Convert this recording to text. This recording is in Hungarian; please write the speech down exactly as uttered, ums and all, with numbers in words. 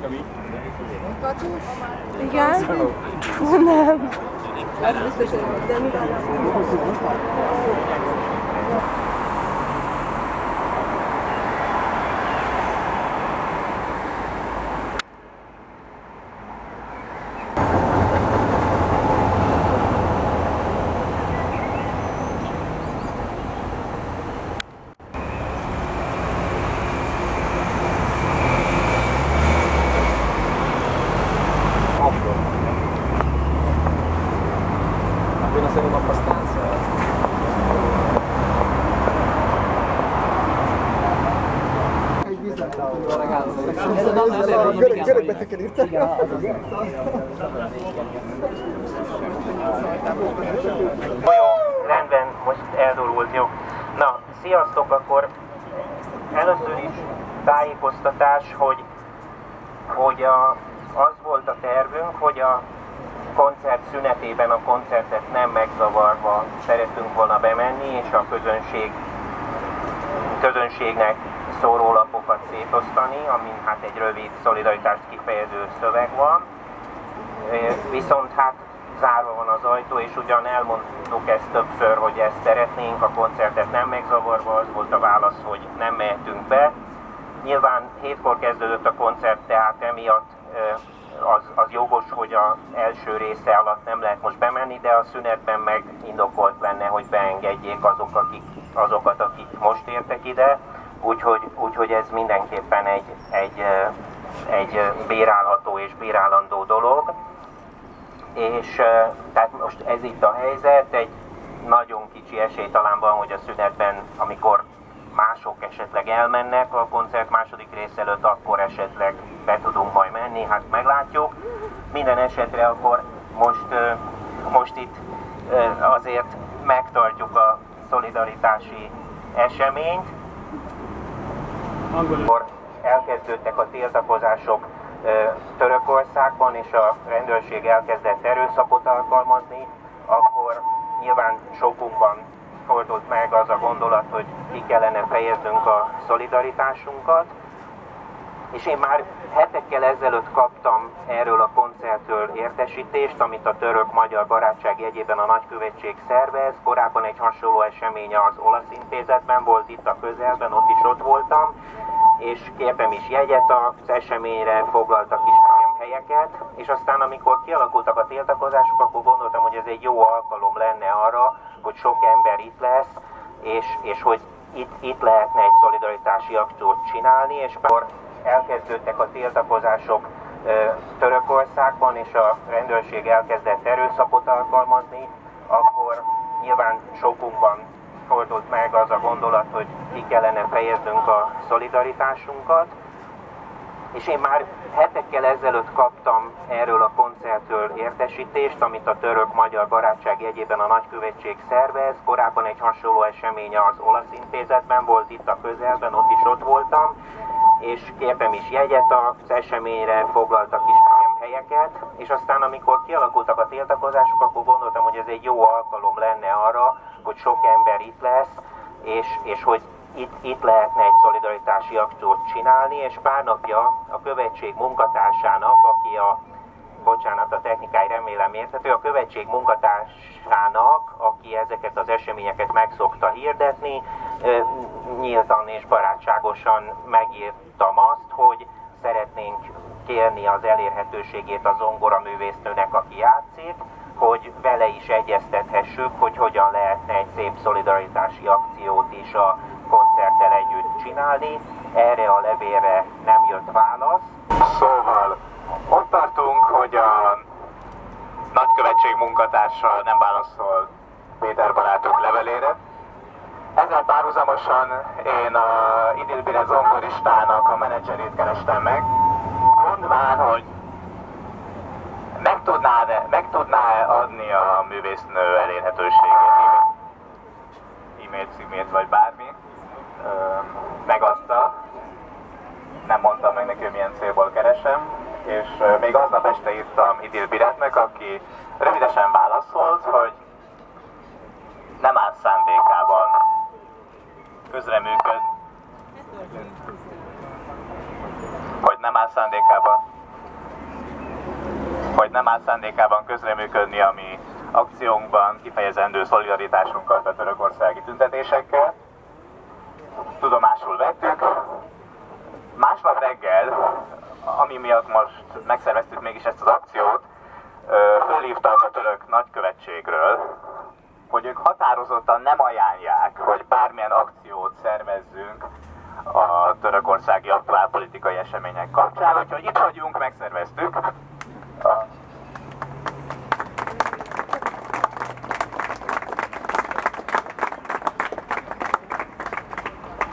Kacu? Igen? Nem. Ez biztos, hogy de mi van? Appena siamo abbastanza. Görögbetek elírtak. Jó, rendben, most eldurult, jó. Na, sziasztok, akkor először is tájékoztatás, hogy, hogy a, az volt a tervünk, hogy a koncert szünetében a koncertet nem megzavarva szeretünk volna bemenni, és a közönség, közönségnek szórólapokat szétosztani, amin hát egy rövid szolidaritást kifejező szöveg van. Viszont hát zárva van az ajtó, és ugyan elmondtuk ezt többször, hogy ezt szeretnénk, a koncertet nem megzavarva, az volt a válasz, hogy nem mehetünk be. Nyilván hétkor kezdődött a koncert, tehát emiatt az, az jogos, hogy az első része alatt nem lehet most bemenni, de a szünetben meg indokolt lenne, hogy beengedjék azok, akik, azokat, akik most értek ide. Úgyhogy, úgyhogy ez mindenképpen egy, egy, egy bírálható és bírálandó dolog. És tehát most ez itt a helyzet, egy nagyon kicsi esély talán van, hogy a szünetben, amikor mások esetleg elmennek a koncert második rész előtt, akkor esetleg be tudunk majd menni, hát meglátjuk. Minden esetre akkor most, most itt azért megtartjuk a szolidaritási eseményt. Akkor elkezdődtek a tiltakozások Törökországban, és a rendőrség elkezdett erőszakot alkalmazni, akkor nyilván sokunkban fordult meg az a gondolat, hogy ki kellene fejeznünk a szolidaritásunkat. És én már hetekkel ezelőtt kaptam erről a koncertről értesítést, amit a török-magyar barátság jegyében a nagykövetség szervez. Korábban egy hasonló esemény az olasz intézetben volt, itt a közelben, ott is ott voltam, és kértem is jegyet az eseményre, foglaltak is nekem helyeket, és aztán amikor kialakultak a tiltakozások, akkor gondoltam, hogy ez egy jó alkalom lenne arra, hogy sok ember itt lesz, és, és hogy itt, itt lehetne egy szolidaritási akciót csinálni, és akkor elkezdődtek a tiltakozások Törökországban, és a rendőrség elkezdett erőszakot alkalmazni, akkor nyilván sokunkban fordult meg az a gondolat, hogy ki kellene fejeznünk a szolidaritásunkat. És én már hetekkel ezelőtt kaptam erről a koncertről értesítést, amit a török-magyar barátság jegyében a nagykövetség szervez. Korábban egy hasonló esemény az olasz intézetben volt, itt a közelben, ott is ott voltam, és kértem is jegyet az eseményre, foglaltak is nekem helyeket, és aztán amikor kialakultak a tiltakozások, akkor gondoltam, hogy ez egy jó alkalom lenne arra, hogy sok ember itt lesz, és, és hogy itt, itt lehetne egy szolidaritási akciót csinálni, és pár napja a követség munkatársának, aki a, bocsánat, a technikai remélem érthető, a követség munkatársának, aki ezeket az eseményeket meg szokta hirdetni, nyíltan és barátságosan megírtam azt, hogy szeretnénk kérni az elérhetőségét a zongoraművésznőnek, aki játszik, hogy vele is egyeztethessük, hogy hogyan lehetne egy szép szolidaritási akciót is a koncerttel együtt csinálni. Erre a levélre nem jött válasz. Szóval ott tartunk, hogy a nagykövetség munkatársa nem válaszol Péter barátok levelére. Ezzel párhuzamosan én a Idilbire zongoristának a menedzserét kerestem meg, mondván, hogy meg tudná, meg tudná adni a művésznő elérhetőségét, e-mail címét vagy bármi. Megadta, nem mondtam meg neki, hogy milyen célból keresem, és még aznap este írtam Idilbiretnek, aki rövidesen válaszolt, hogy nem áll szándékában közreműköd, hogy nem áll szándékában hogy nem áll szándékában közreműködni a mi akciónkban kifejezendő szolidaritásunkat a törökországi tüntetésekkel. Tudomásul vettük. Másnap reggel, ami miatt most megszerveztük mégis ezt az akciót, fölhívtak a török nagykövetségről, hogy ők határozottan nem ajánlják, hogy bármilyen akciót szervezzünk a törökországi aktuál politikai események kapcsán, úgyhogy itt vagyunk, megszerveztük.